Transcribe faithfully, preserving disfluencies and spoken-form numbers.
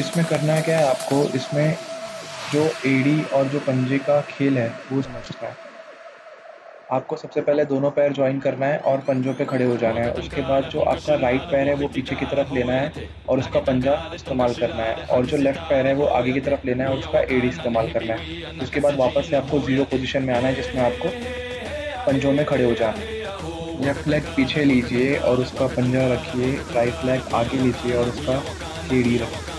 इसमें करना है क्या है आपको, इसमें जो एड़ी और जो पंजे का खेल है वो समझना है। आपको सबसे पहले दोनों पैर जॉइन करना है और पंजों पे खड़े हो जाना है। उसके बाद जो आपका राइट पैर है वो पीछे की तरफ लेना है और उसका पंजा इस्तेमाल करना है, और जो लेफ्ट पैर है वो आगे की तरफ लेना है और उसका एड़ी इस्तेमाल करना है। उसके बाद वापस से आपको ज़ीरो पोजीशन में आना है जिसमें आपको पंजों में खड़े हो जाना है। लेफ्ट लेग पीछे लीजिए और उसका पंजा रखिए, राइट लेग आगे लीजिए और उसका एड़ी रखिए।